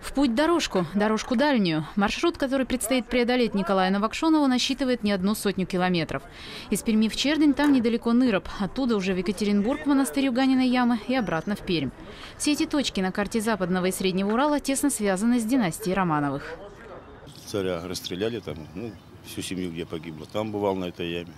В путь дорожку дальнюю. Маршрут, который предстоит преодолеть Николаю Новокшонову, насчитывает не 100 километров. Из Перми в Чердень, там недалеко Ныроб. Оттуда уже в Екатеринбург, монастырь Юганиной ямы и обратно в Пермь. Все эти точки на карте Западного и Среднего Урала тесно связаны с династией Романовых. Царя расстреляли там, всю семью, где погибло. Там бывал на этой яме.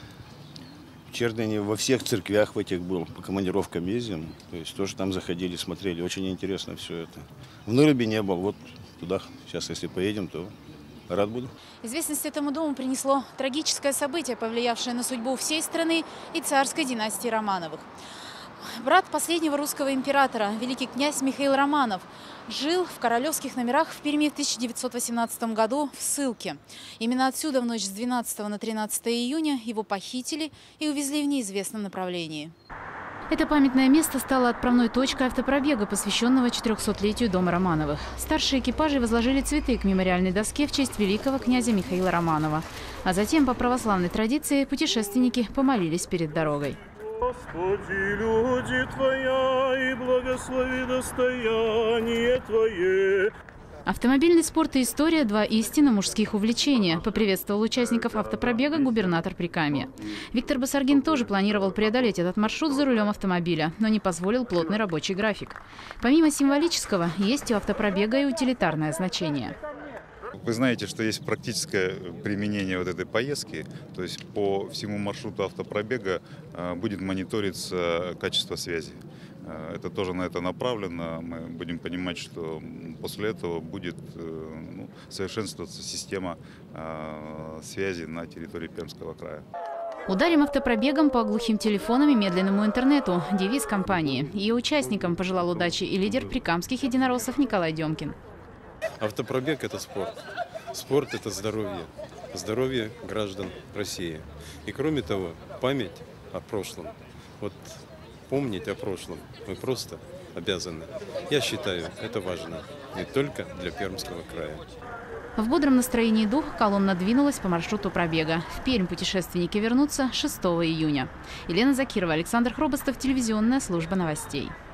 В Чердени во всех церквях в этих был, по командировкам ездим. То есть тоже там заходили, смотрели. Очень интересно все это. В Нырабе не был. Вот туда сейчас, если поедем, то рад буду. Известность этому дому принесло трагическое событие, повлиявшее на судьбу всей страны и царской династии Романовых. Брат последнего русского императора, великий князь Михаил Романов, жил в королевских номерах в Перми в 1918 году в ссылке. Именно отсюда в ночь с 12 на 13 июня его похитили и увезли в неизвестном направлении. Это памятное место стало отправной точкой автопробега, посвященного 400-летию дома Романовых. Старшие экипажи возложили цветы к мемориальной доске в честь великого князя Михаила Романова. А затем, по православной традиции, путешественники помолились перед дорогой. Господи, люди Твоя, и благослови достояние Твое. Автомобильный спорт и история – два истинно мужских увлечения, поприветствовал участников автопробега губернатор Прикамья. Виктор Басаргин тоже планировал преодолеть этот маршрут за рулем автомобиля, но не позволил плотный рабочий график. Помимо символического, есть у автопробега и утилитарное значение. Вы знаете, что есть практическое применение вот этой поездки, то есть по всему маршруту автопробега будет мониториться качество связи. Это тоже на это направлено. Мы будем понимать, что после этого будет совершенствоваться система связи на территории Пермского края. Ударим автопробегом по глухим телефонам и медленному интернету – девиз компании. Ее участникам пожелал удачи и лидер прикамских единороссов Николай Демкин. Автопробег – это спорт. Спорт – это здоровье. Здоровье граждан России. И кроме того, память о прошлом. Вот помнить о прошлом мы просто обязаны. Я считаю, это важно не только для Пермского края. В бодром настроении духа колонна двинулась по маршруту пробега. В Пермь путешественники вернутся 6 июня. Елена Закирова, Александр Хробостов, телевизионная служба новостей.